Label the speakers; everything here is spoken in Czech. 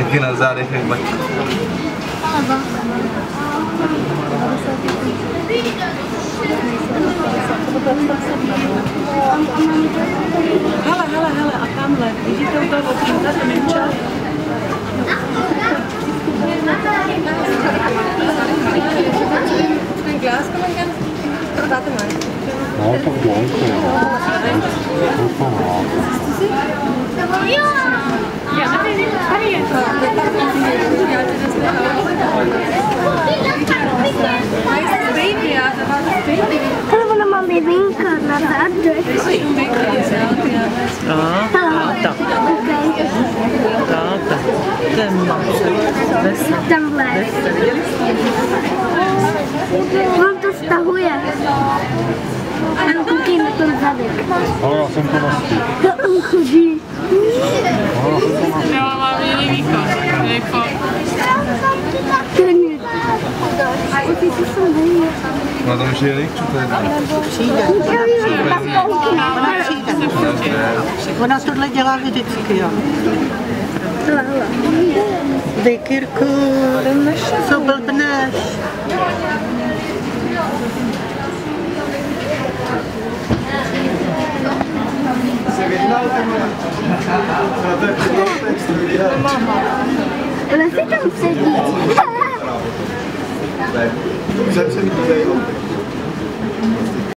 Speaker 1: Díky na zádech jak bačka.
Speaker 2: Hele, a tamhle, vidíte u toho okýnka, ten Minča? Ten glas kommen kann? Warte mal.
Speaker 3: Ja, ich hab die Einstellung.
Speaker 4: Hello, mamma, vi vinkar när det är dött.
Speaker 2: Ja, ten má
Speaker 4: Tamhle. On to stahuje. Tam koukej na ten zadek.
Speaker 3: Ale já jsem to nastý.
Speaker 4: On chodí.
Speaker 5: Já mám jiný východ.
Speaker 1: No tam už je lík, co to je?
Speaker 2: Ona tohle dělá vždycky, jo. Dej Kirku, co blbneš?
Speaker 4: Ona si tam sedí.
Speaker 1: Jsem se mi to